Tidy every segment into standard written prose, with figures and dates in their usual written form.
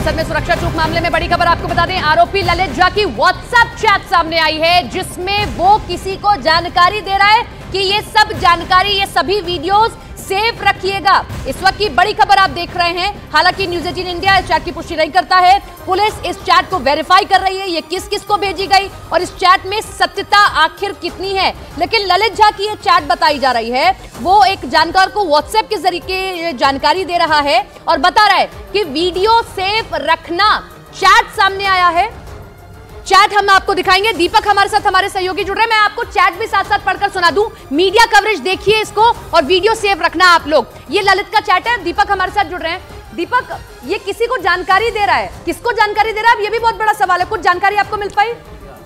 संसद में सुरक्षा चूक मामले में बड़ी खबर आपको बता दें, आरोपी ललित झा की व्हाट्सएप चैट सामने आई है जिसमें वो किसी को जानकारी दे रहा है कि ये सब जानकारी, ये सभी वीडियोस सेफ रखिएगा। इस वक्त की बड़ी खबर आप देख रहे हैं। हालांकि न्यूज 18 इंडिया इस चैट की पुष्टि नहीं करता है। पुलिस इस चैट को वेरीफाई कर रही है, ये किस किस को भेजी गई और इस चैट में सत्यता आखिर कितनी है। लेकिन ललित झा की ये चैट बताई जा रही है, वो एक जानकार को व्हाट्सएप के जरिए जानकारी दे रहा है और बता रहा है कि वीडियो सेफ रखना। चैट सामने आया है, चैट हम आपको दिखाएंगे। दीपक हमारे साथ, हमारे सहयोगी जुड़ रहे हैं। मैं आपको चैट भी साथ साथ पढ़कर सुना दूं। मीडिया कवरेज देखिए इसको और वीडियो सेव रखना आप लोग। ये ललित का चैट है। दीपक हमारे साथ जुड़ रहे हैं। दीपक, ये किसी को जानकारी दे रहा है, किसको जानकारी दे रहा है, ये भी बहुत बड़ा सवाल है। कुछ जानकारी आपको मिल पाई?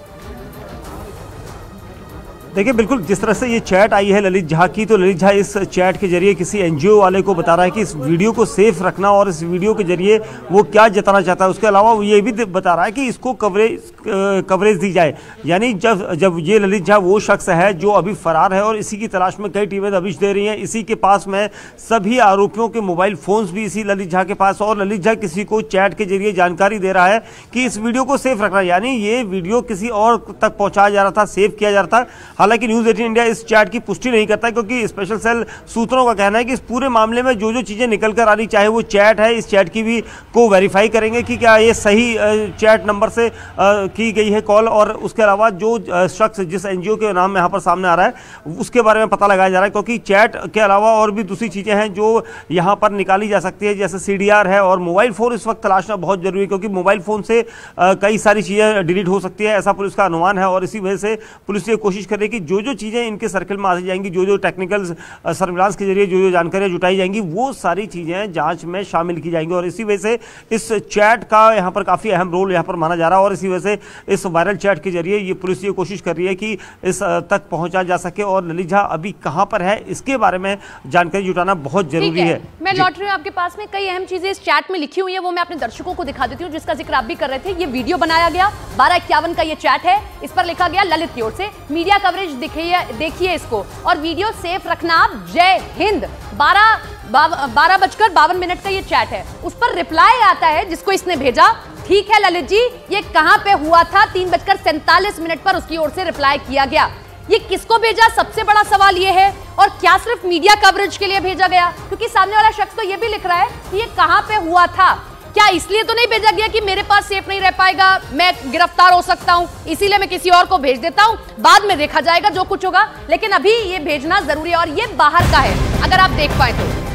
देखिए, बिल्कुल जिस तरह से ये चैट आई है ललित झा की, तो ललित झा इस चैट के जरिए किसी एनजीओ वाले को बता रहा है कि इस वीडियो को सेफ रखना और इस वीडियो के जरिए वो क्या जताना चाहता है। उसके अलावा वो ये भी बता रहा है कि इसको कवरेज दी जाए। यानी जब ये ललित झा वो शख्स है जो अभी फरार है और इसी की तलाश में कई टीमें दबिश दे रही हैं। इसी के पास में सभी आरोपियों के मोबाइल फोन्स भी इसी ललित झा के पास, और ललित झा किसी को चैट के जरिए जानकारी दे रहा है कि इस वीडियो को सेफ रखना। यानी ये वीडियो किसी और तक पहुंचाया जा रहा था, सेव किया जा रहा था। हालांकि न्यूज 18 इंडिया इस चैट की पुष्टि नहीं करता क्योंकि स्पेशल सेल सूत्रों का कहना है कि इस पूरे मामले में जो जो चीजें निकल कर आ रही, चाहे वो चैट है, इस चैट की भी को वेरीफाई करेंगे कि क्या ये सही चैट नंबर से की गई है कॉल, और उसके अलावा जो शख्स जिस एनजीओ के नाम में यहाँ पर सामने आ रहा है उसके बारे में पता लगाया जा रहा है। क्योंकि चैट के अलावा और भी दूसरी चीजें हैं जो यहाँ पर निकाली जा सकती है, जैसे CDR है और मोबाइल फोन इस वक्त तलाशना बहुत जरूरी है क्योंकि मोबाइल फोन से कई सारी चीजें डिलीट हो सकती है, ऐसा पुलिस का अनुमान है। और इसी वजह से पुलिस ये कोशिश कर रही है कि जो चीजें इनके सर्कल में आ जाएंगी, जो टेक्निकल सर्विलांस के जरिए जो जानकारियां जुटाई जाएंगी, वो सारी चीजें जांच में शामिल की जाएंगी। और इसी वजह से इस चैट का यहाँ पर काफी अहम रोल यहाँ पर माना जा रहा है। और इसी वजह से इस वायरल चैट के जरिए ये पुलिस ये कोशिश कर रही है कि इस तक पहुंचा जा सके और ललित झा अभी कहां पर है इसके बारे में जानकारी जुटाना बहुत जरूरी है। मैं लौट रही हूँ आपके पास में, कई अहम चीजें इस चैट में लिखी हुई है, वो मैं अपने दर्शकों को दिखा देती हूँ जिसका जिक्र आप भी कर रहे थे। ये वीडियो बनाया गया 12:51 का ये चैट है, इस पर लिखा गया ललित की ओर से मीडिया कवरेज देखिए इसको और वीडियो सेफ रखना आप, जय हिंद। 12:52 का ये चैट है, उस पर रिप्लाई आता है जिसको इसने भेजा, ठीक है ललित जी ये कहां पे हुआ था, 3:47 पर उसकी ओर से रिप्लाई किया गया। ये किसको भेजा, सबसे बड़ा सवाल ये है। और क्या सिर्फ मीडिया कवरेज के लिए भेजा गया, क्योंकि सामने वाला शख्स तो ये भी लिख रहा है कि ये कहां पे हुआ था। क्या इसलिए तो नहीं भेजा गया कि मेरे पास सेफ नहीं रह पाएगा, मैं गिरफ्तार हो सकता हूं, इसीलिए मैं किसी और को भेज देता हूं, बाद में देखा जाएगा जो कुछ होगा। लेकिन अभी ये भेजना जरूरी है और ये बाहर का है, अगर आप देख पाए तो।